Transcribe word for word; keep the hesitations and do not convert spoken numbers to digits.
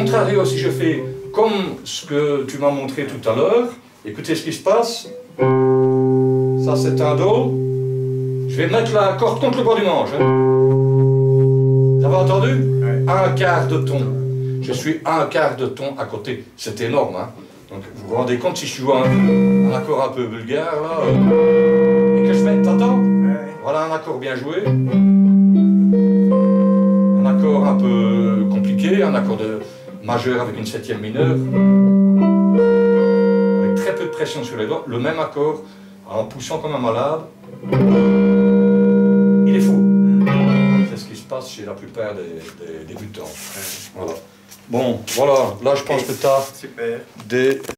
contrario, si je fais comme ce que tu m'as montré tout à l'heure, écoutez ce qui se passe. Ça, c'est un Do. Je vais mettre la corde contre le bois du manche. Hein. Vous avez entendu? Ouais. Un quart de ton. Je suis un quart de ton à côté. C'est énorme. Hein. Donc, vous vous rendez compte si je joue un, un accord un peu vulgaire, là, euh, et que je fais, t'entends? Ouais. Voilà un accord bien joué. Un accord un peu compliqué, un accord de majeur avec une septième mineure. Avec très peu de pression sur les doigts. Le même accord, en poussant comme un malade. Il est fou. C'est ce qui se passe chez la plupart des, des débutants. Voilà. Bon, voilà, là je pense que tu as Super. des...